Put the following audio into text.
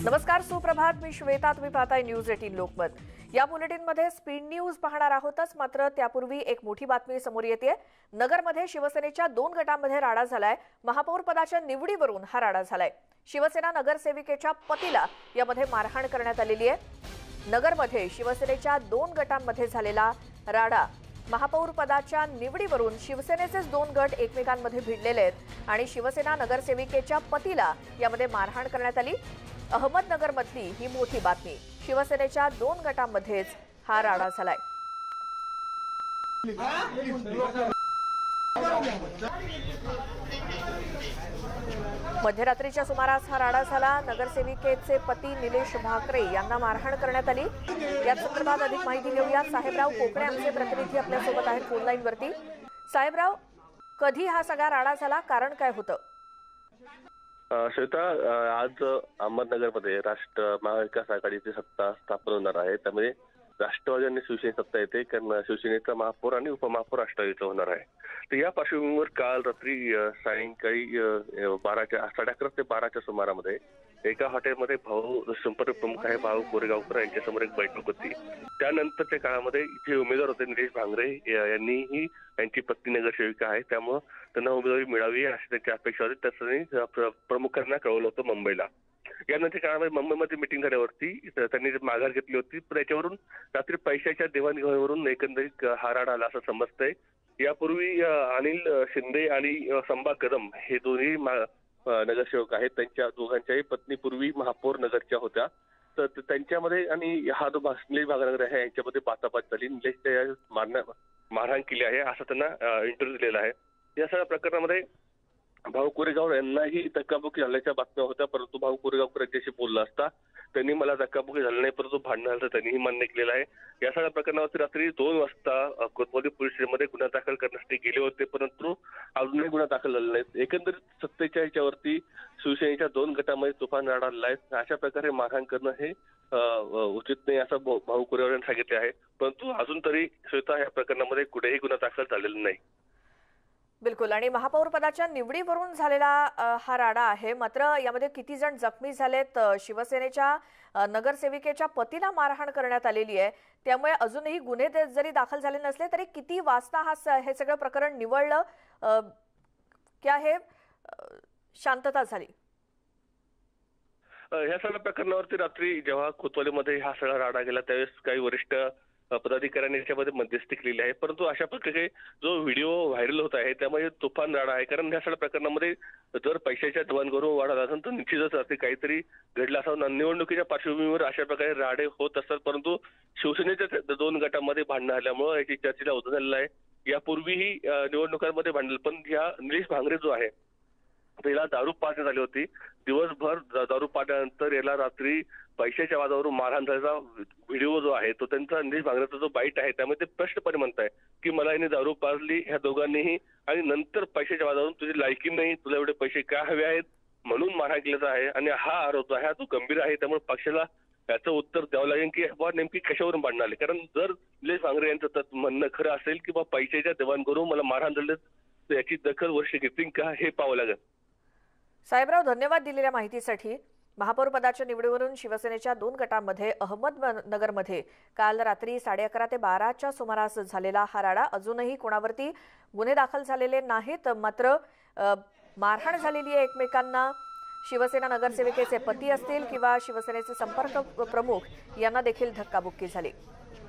नमस्कार, सुप्रभात. मी श्वेता. तुम्ही पाहताय न्यूज 18 लोकमत. या बुलेटिनमध्ये स्पीड न्यूज पाहणार आहोतच, मात्र त्यापूर्वी एक मोठी बातमी समोर येते. नगरमध्ये शिवसेनेच्या 2 गटांमध्ये राडा झालाय. महापौर पदाच्या निवडीवरून हा राडा झालाय. शिवसेना नगरसेविकेच्या पतीला यामध्ये मारहाण करण्यात आलेली आहे. नगरमध्ये शिवसेनेच्या 2 गटांमध्ये झालेला राडा. महापौर पदाच्या निवडीवरून शिवसेनेचेच 2 गट एकमेकांमध्ये भिडलेले आहेत आणि शिवसेना नगरसेविकेच्या पतीला यामध्ये मारहाण करण्यात आली. अहमदनगर मधली ही मोठी बातमी. शिवसेनेच्या 2 गटांमध्येच हा राडा झालाय. मध्यरात्रीच्या सुमारास हा राडा झाला. नगरसेविकेचे पती निलेश भाकरे यांना मारहाण करण्यात आली. या संदर्भात अधिक माहिती घेऊया. साहेबराव कोकणे आमचे प्रतिनिधी आपल्या सोबत आहेत फोन लाईन वरती. साहेबराव, कधी हा सगळा राडा झाला, कारण काय होतं? श्वेता, आज अहमदनगरमध्ये राष्ट्र महाविकास आघाडीची सत्ता स्थापन होणार आहे. त्यामुळे राष्ट्रवादी आणि शिवसेने सत्ता येते, कारण शिवसेनेचा महापौर आणि उपमहापौर राष्ट्रवादीचा होणार आहे. तर या पार्श्वभूमीवर काल रात्री सायंकाळी 11:30 ते 12च्या सुमारामध्ये एका हॉटेलमध्ये भाऊ संपर्क प्रमुख आहे भाऊ कोरेगावकर यांच्यासमोर एक बैठक होती. त्यानंतरच्या काळामध्ये इथे उमेदवार होते निलेश भांगरे यांनीही यांची पत्नी नगरसेविका आहे, त्यामुळे त्यांना उमेदवारी मिळावी अशी त्यांची अपेक्षा होती. त्यासाठी प्रमुखांना कळवलं होतं मुंबईला. यानंतर काळामध्ये मुंबईमध्ये मिटिंग झाल्यावरती त्यांनी माघार घेतली होती. पण याच्यावरून रात्री पैशाच्या देवाणघेवाणीवरून एकंदरीत हा राडा आला असं समजतंय. यापूर्वी अनिल शिंदे आणि संभा कदम हे दोन्ही नगरसेवक आहेत. त्यांच्या दोघांच्याही पत्नी पूर्वी महापौर नगरच्या होत्या. तर त्यांच्यामध्ये आणि हा जो निलेश भांगरे आहे यांच्यामध्ये बाचाबाच झाली. निलेश मारहाण केली आहे असं त्यांना इंटरव्ह्यू दिलेला आहे. या सगळ्या प्रकरणामध्ये भाऊ कोरेगाव यांनाही धक्काबुक्की झाल्याच्या बातम्या होत्या, परंतु भाऊ कोरेगावकर यांच्याशी बोलला असता त्यांनी मला धक्काबुक्की झाली नाही, परंतु भांडण झालं त्यांनीही मान्य केलेलं आहे. या सगळ्या प्रकरणावरती रात्री 2 वाजता कोतवाली पोलीस स्टेशनमध्ये गुन्हा दाखल करण्यासाठी गेले होते, परंतु अजूनही गुन्हा दाखल झालेला नाही. एकंदरीत सत्तेच्या ह्याच्यावरती शिवसेनेच्या 2 गटांमध्ये तुफान राडा आलेला आहे. अशा प्रकारे मारहाण करणं हे उचित नाही असं भाऊ कोरेगाव यांनी सांगितले आहे. परंतु अजून तरी श्वेता या प्रकरणामध्ये कुठेही गुन्हा दाखल झालेला नाही. बिलकुल. आणि महापौर पदाच्या निवडीवरून झालेला हा राडा आहे, मात्र यामध्ये किती जण जखमी झालेत? शिवसेनेच्या नगरसेविकेच्या पतीला मारहाण करण्यात आलेली आहे, त्यामुळे अजूनही गुन्हे जरी दाखल झाले नसले तरी किती वाजता हे सगळं प्रकरण निवळलं, क्या हे शांतता झाली? ह्या सगळ्या प्रकरणावरती रात्री जेव्हा कोतवालीमध्ये हा सगळा राडा गेला त्यावेळेस काही वरिष्ठ पदाधिकाऱ्यांनी याच्यामध्ये मध्यस्थी केलेली आहे. परंतु अशा प्रकारे जो व्हिडिओ व्हायरल होत आहे त्यामुळे तुफान राडा आहे. कारण या सगळ्या प्रकरणामध्ये जर पैशाच्या देवाणघेवाण वाढत असेल तर निश्चितच असे काहीतरी घडलं असावं. निवडणुकीच्या पार्श्वभूमीवर अशा प्रकारे राडे होत असतात, परंतु शिवसेनेच्या 2 गटांमध्ये भांडण आल्यामुळे याची चर्चेला उधाण झालेलं आहे. यापूर्वीही निवडणुकांमध्ये भांडलं, पण ह्या निलेश भांगरे जो आहे त्याला दारू पाजण्यात आली होती. दिवसभर दारू पाजल्यानंतर याला रात्री पैशाच्या वादावरून मारहाण झाल्याचा व्हिडिओ जो आहे तो त्यांचा निलेश भांगरेचा जो बाईट आहे त्यामध्ये ते स्पष्टपणे म्हणताय की मला याने दारू पाजली ह्या दोघांनीही, आणि नंतर पैशाच्या वादावरून तुझी लायकी नाही, तुला एवढे पैसे का हवे आहेत म्हणून मारहाण केल्याचा आहे. आणि हा आरोप आहे तो गंभीर आहे. त्यामुळे पक्षाला याचं उत्तर द्यावं लागेल की बा नेमकी कशावरून भांडण आले. कारण जर निलेश भांगरे यांचं म्हणणं खरं असेल की बा पैशाच्या देवाणघेवाणीवरून मला मारहाण झाले तर याची दखल वर्ष घेतील का हे पाहावं लागेल. साहेबराव, धन्यवाद दिलेल्या माहितीसाठी. महापौर पदाच्या निवडीवरून शिवसेनेच्या 2 गटांमध्ये अहमदनगरमध्ये काल रात्री 11:30 ते 12च्या सुमारास झालेला हा राडा. अजूनही कोणावरती गुन्हे दाखल झालेले नाहीत, मात्र मारहाण झालेली आहे एकमेकांना. शिवसेना नगरसेविकेचे पती असतील किंवा शिवसेनेचे संपर्क प्रमुख यांना देखील धक्काबुक्की झाली.